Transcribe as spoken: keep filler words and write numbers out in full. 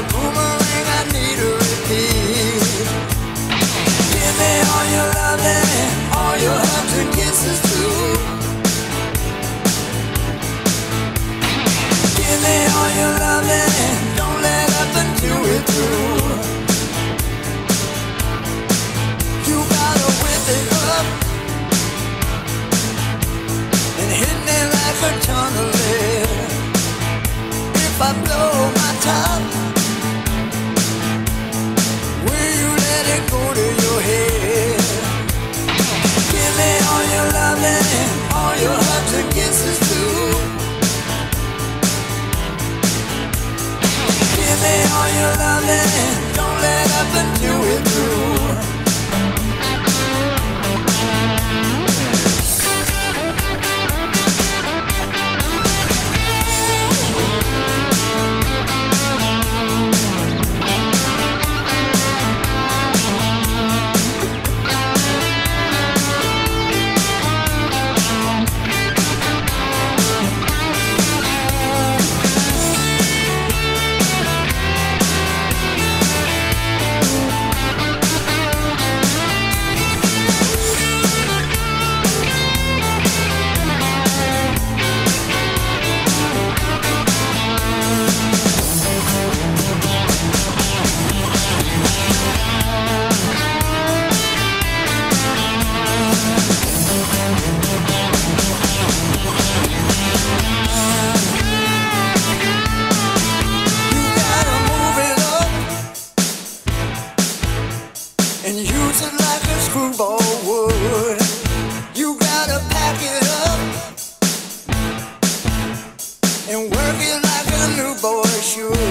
boomerang, I need a repeat. Give me all your loving, all your hugs and kisses too. Give me all your loving, don't let up until we're through. You gotta whip it up and hit me like a ton of lead. If I blow my top, will you let it go to your head? Give me all your loving, all your hugs and kisses too. Give me all your loving, don't let up until we're through. And use it like a screwball would. You gotta pack it up and work it like a new boy should.